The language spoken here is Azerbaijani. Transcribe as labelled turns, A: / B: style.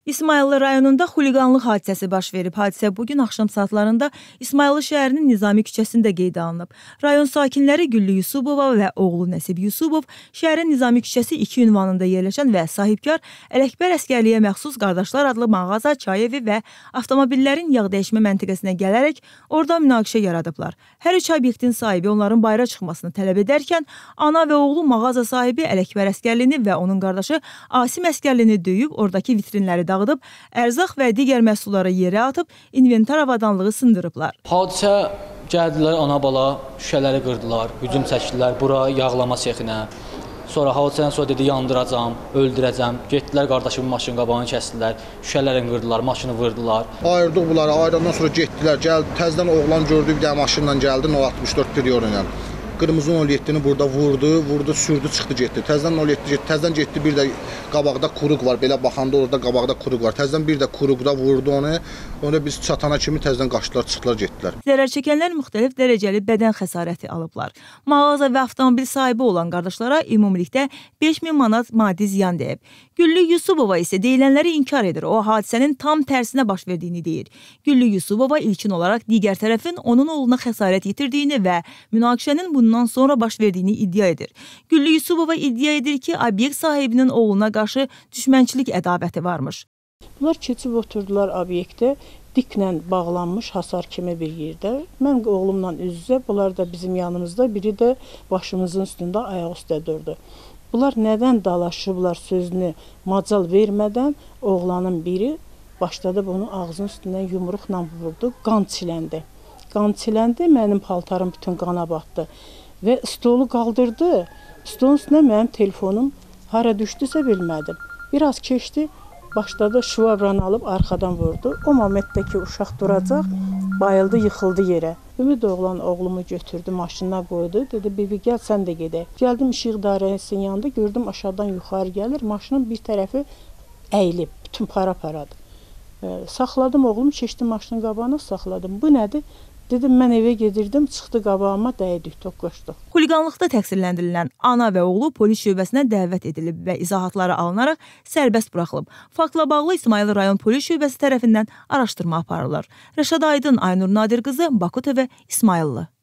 A: İsmayıllı rayonunda xuliqanlıq hadisəsi baş verib. Hadisə bugün axşam saatlarında İsmayıllı şəhərinin Nizami küçəsində qeydə alınıb. Rayon sakinləri Güllü Yusubova və oğlu Nəsib Yusubov şəhərin Nizami küçəsi 2 ünvanında yerləşən və sahibkar Ələkbər Əsgərliyə məxsus Qardaşlar adlı mağaza, çay evi və avtomobillərin yağ dəyişmə məntəqəsinə gələrək orada münaqişə yaradıblar. Hər üç obyektin sahibi onların bayıra çıxmasını tələb edərkən ana və oğlu mağaza sahibi Ələkbər Əsgərlini və onun qardaşı Asim Əsgərlini döyüb oradakı vitrinləri dağıdıb, ərzaq və digər məhsulları yerə atıb, inventar avadanlığı sındırıblar.
B: Hadisə gəldilər, ana-bala şüşələri qırdılar, hücum çəkdilər bura yağlama sexinə. Sonra hadisədən sonra dedi yandıracam, öldürəcəm. Getdilər qardaşımın maşının qabağını kəsdilər, şüşələrini qırdılar, maşını vurdular.
C: Ayırdıq bunları, ayırandan sonra getdilər, təzədən oğlan gördü, bir dənə maşınla gəldi, 064 Prior'la. Qırmızı 07'ni burada vurdu, sürdü, çıxdı, getdi. Təzədən 07 getdi, təzədən getdi, bir də qabaqda kuruq var, belə baxanda orada qabaqda kuruq var. Təzədən bir də kuruqda vurdu onu, onda biz çatana kimi təzədən qaçdılar, çıxdılar, getdilər.
A: Zərər çəkənlər müxtəlif dərəcəli bədən xəsarəti alıblar. Mağaza və avtomobil sahibi olan qardaşlara ümumilikdə 5000 manat maddi ziyan dəyib. Güllü Yusubova isə deyilənləri inkar edir. O, hadisənin tam tərsinə baş verdiyini deyir. Güllü Yusubova ilkin olaraq digər tərəfin onun oğluna xəsarət yetirdiyini və münaqişənin bundan sonra baş verdiyini iddia edir. Güllü Yusubova iddia edir ki, obyekt sahibinin oğluna qarşı düşmənçilik ədavəti varmış.
D: Bunlar keçib oturdular obyektə, diklə bağlanmış hasar kimi bir yerdə. Mən oğlumla üz-üzə, bunlar da bizim yanımızda, biri də başımızın üstündə ayaq üstə durdu. Bunlar nədən dalaşıblar sözünü macal vermədən, oğlanın biri başladı bunu ağzının üstündən yumruqla vurdu, qan çiləndi. Qan çiləndi, mənim paltarım bütün qana batdı və stolu qaldırdı. Stolun üstünə mənim telefonum hara düşdüsə bilmədim. Biraz keçdi, başladı şvabranı alıb arxadan vurdu. O momentdə ki, uşaq duracaq, bayıldı, yıxıldı yerə. Ümid oğlan oğlumu götürdü, maşına qoydu. Dedi, bibi gəl, sən də gedək. Gəldim işıq idarəsinin yanında, gördüm aşağıdan yuxarı gəlir. Maşının bir tərəfi əyilib, bütün para-paradır. Saxladım oğlumu, keçdim maşının qabağına, saxladım. Bu nədir? Dedim, mən evə gedirdim, çıxdı qabağıma, dəydik, toqquşduq.
A: Xuliqanlıqda təqsirləndirilən ana və oğlu polis şöbəsinə dəvət edilib və izahatları alınaraq sərbəst buraxılıb. Faktla bağlı İsmayıllı rayon polis şöbəsi tərəfindən araşdırma aparılır. Rəşad Aydın, Aynur Nadir qızı, Baku TV, İsmayıllı.